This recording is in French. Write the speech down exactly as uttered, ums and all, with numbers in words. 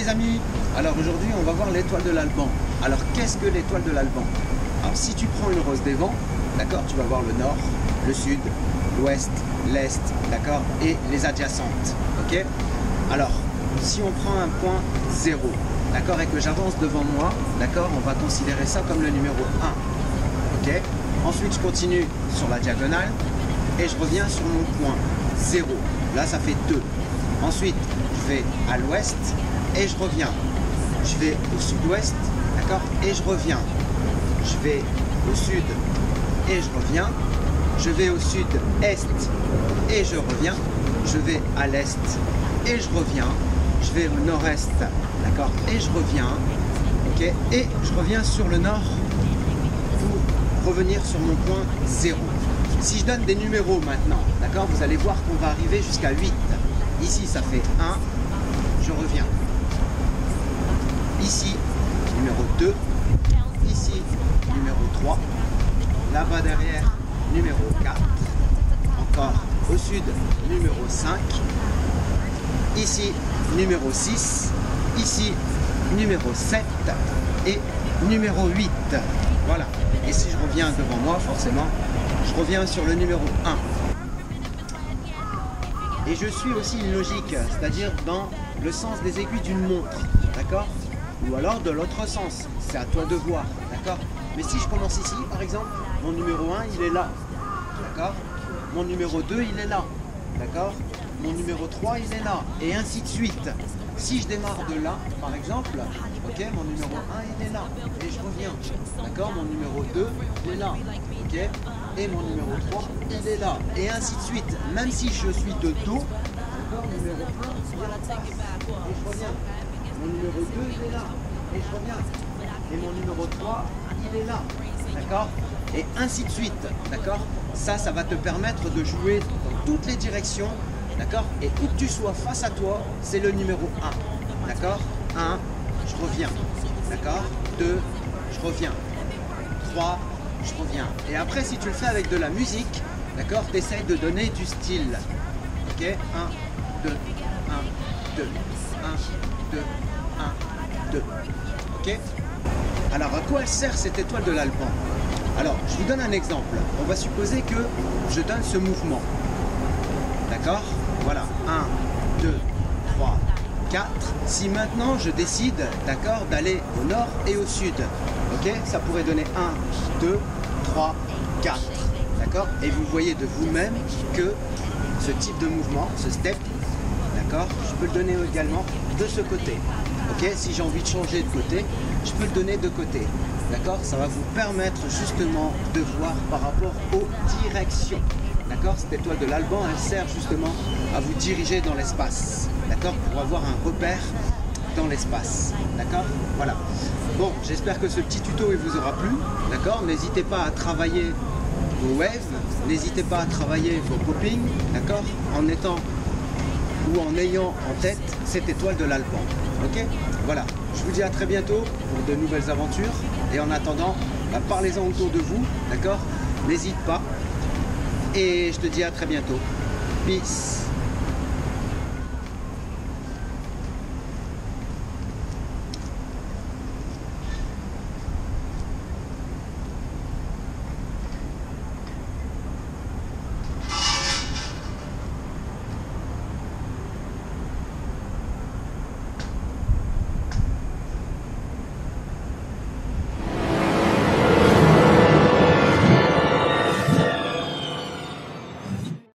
les amis, alors aujourd'hui on va voir l'étoile de l'Alban. Alors qu'est-ce que l'étoile de l'Alban? Alors si tu prends une rose des vents, d'accord, tu vas voir le nord, le sud, l'ouest, l'est, d'accord, et les adjacentes, ok. Alors si on prend un point zéro, d'accord, et que j'avance devant moi, d'accord, on va considérer ça comme le numéro un, ok. Ensuite je continue sur la diagonale et je reviens sur mon point zéro, là ça fait deux. Ensuite je vais à l'ouest et je reviens, je vais au sud-ouest, d'accord, et je reviens, je vais au sud et je reviens, je vais au sud-est et je reviens, je vais à l'est et je reviens, je vais au nord-est, d'accord, et je reviens, ok, et je reviens sur le nord pour revenir sur mon point zéro. Si je donne des numéros maintenant, d'accord, vous allez voir qu'on va arriver jusqu'à huit. Ici ça fait un, je reviens. Ici, numéro deux, ici, numéro trois, là-bas derrière, numéro quatre, encore au sud, numéro cinq, ici, numéro six, ici, numéro sept et numéro huit. Voilà. Et si je reviens devant moi, forcément, je reviens sur le numéro un. Et je suis aussi une logique, c'est-à-dire dans le sens des aiguilles d'une montre, d'accord? Ou alors de l'autre sens, c'est à toi de voir, d'accord? Mais si je commence ici, par exemple, mon numéro un, il est là, d'accord? Mon numéro deux, il est là, d'accord? Mon numéro trois, il est là, et ainsi de suite. Si je démarre de là, par exemple, ok, mon numéro un, il est là, et je reviens, d'accord? Mon numéro deux, il est là, ok? Et mon numéro trois, il est là, et ainsi de suite. Même si je suis de dos, d'accord, numéro un, il est là, et je reviens. Mon numéro deux, il est là, et je reviens. Et mon numéro trois, il est là, d'accord? Et ainsi de suite, d'accord? Ça, ça va te permettre de jouer dans toutes les directions, d'accord? Et où que tu sois face à toi, c'est le numéro un, d'accord? un, je reviens, d'accord? deux, je reviens. trois, je reviens. Et après, si tu le fais avec de la musique, d'accord, tu essayes de donner du style. Ok, un, deux, un, deux, un, deux, un, deux. Ok. Alors, à quoi elle sert cette étoile de l'Alban? Alors, je vous donne un exemple. On va supposer que je donne ce mouvement. D'accord? Voilà. un, deux, trois, quatre. Si maintenant je décide, d'accord, d'aller au nord et au sud, ok, ça pourrait donner un, deux, trois, quatre, d'accord, et vous voyez de vous-même que ce type de mouvement, ce step, d'accord, je peux le donner également de ce côté, ok, si j'ai envie de changer de côté, je peux le donner de côté, d'accord, ça va vous permettre justement de voir par rapport aux directions, d'accord, cette étoile de l'Alban, elle sert justement à vous diriger dans l'espace, d'accord, pour avoir un repère dans l'espace, d'accord, voilà. Bon, j'espère que ce petit tuto il vous aura plu, d'accord, n'hésitez pas à travailler vos waves, n'hésitez pas à travailler vos popping, d'accord, en étant ou en ayant en tête cette étoile de l'Alban, ok, voilà, je vous dis à très bientôt pour de nouvelles aventures, et en attendant, bah, parlez-en autour de vous, d'accord, n'hésite pas, et je te dis à très bientôt, peace.